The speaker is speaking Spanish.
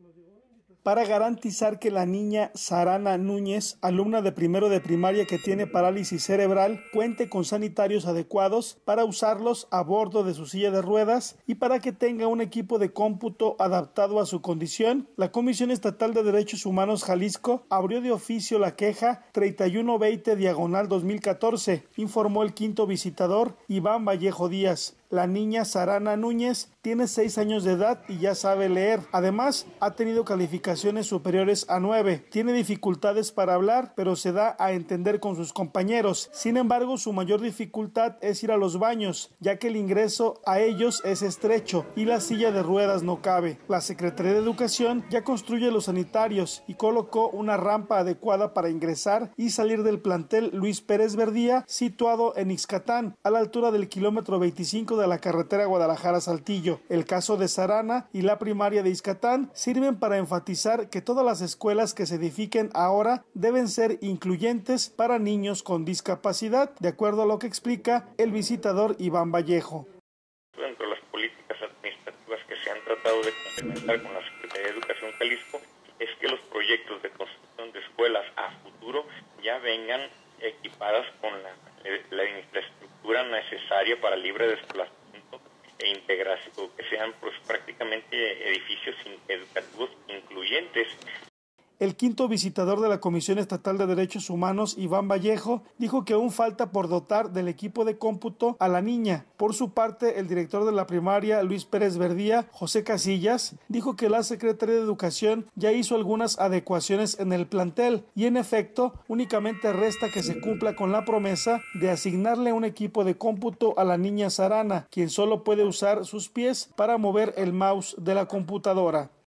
para garantizar que la niña Sarana Núñez, alumna de primero de primaria que tiene parálisis cerebral, cuente con sanitarios adecuados para usarlos a bordo de su silla de ruedas y para que tenga un equipo de cómputo adaptado a su condición, la Comisión Estatal de Derechos Humanos Jalisco abrió de oficio la queja 3120/2014, informó el quinto visitador Iván Vallejo Díaz. La niña Sarana Núñez tiene 6 años de edad y ya sabe leer. Además, ha tenido calificaciones superiores a 9. Tiene dificultades para hablar, pero se da a entender con sus compañeros. Sin embargo, su mayor dificultad es ir a los baños, ya que el ingreso a ellos es estrecho y la silla de ruedas no cabe. La Secretaría de Educación ya construye los sanitarios y colocó una rampa adecuada para ingresar y salir del plantel Luis Pérez Verdía, situado en Ixcatán, a la altura del kilómetro 25 de la carretera Guadalajara-Saltillo. El caso de Sarana y la primaria de Ixcatán sirven para enfatizar que todas las escuelas que se edifiquen ahora deben ser incluyentes para niños con discapacidad, de acuerdo a lo que explica el visitador Iván Vallejo. Dentro de las políticas administrativas que se han tratado de complementar con la Secretaría de Educación Jalisco es que los proyectos de construcción de escuelas a futuro ya vengan equipadas con la infraestructura necesaria para libre desplazamiento e integración, que sean pues prácticamente edificios educativos incluyentes. El quinto visitador de la Comisión Estatal de Derechos Humanos, Iván Vallejo, dijo que aún falta por dotar del equipo de cómputo a la niña. Por su parte, el director de la primaria, Luis Pérez Verdía, José Casillas, dijo que la Secretaría de Educación ya hizo algunas adecuaciones en el plantel y, en efecto, únicamente resta que se cumpla con la promesa de asignarle un equipo de cómputo a la niña Sarana, quien solo puede usar sus pies para mover el mouse de la computadora.